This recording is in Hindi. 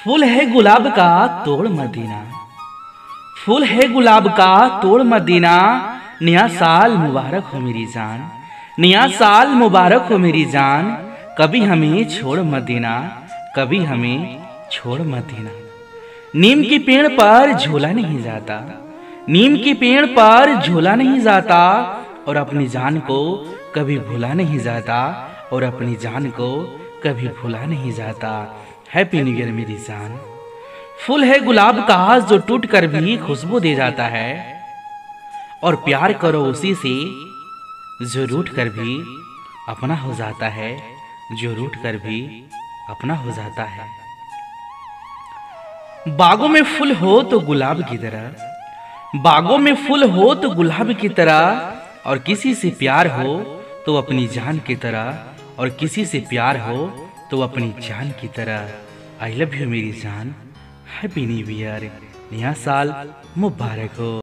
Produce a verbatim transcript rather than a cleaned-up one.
फूल है गुलाब का तोड़ मदीना, फूल है गुलाब का तोड़ मदीना। नया साल मुबारक हो मेरी जान, नया साल मुबारक हो मेरी जान। कभी हमें छोड़ मदीना, कभी हमें छोड़ मदीना। नीम के पेड़ पर झूला नहीं जाता, नीम के पेड़ पर झूला नहीं जाता। और अपनी जान को कभी भुला नहीं जाता, और अपनी जान को कभी भुला नहीं जाता। हैप्पी न्यू ईयर मेरी जान। फूल है गुलाब का जो टूट कर भी खुशबू दे जाता है, और प्यार करो उसी से जो रूठ कर भी अपना हो जाता है, जो रूठ कर भी अपना हो जाता है। बागों में फूल हो तो गुलाब की तरह, बागों में फूल हो तो गुलाब की तरह। और किसी से प्यार हो तो अपनी जान की तरह, और किसी से प्यार हो तो अपनी जान की तरह। आई लव यू मेरी जान। हैप्पी न्यू ईयर, नया साल मुबारक हो।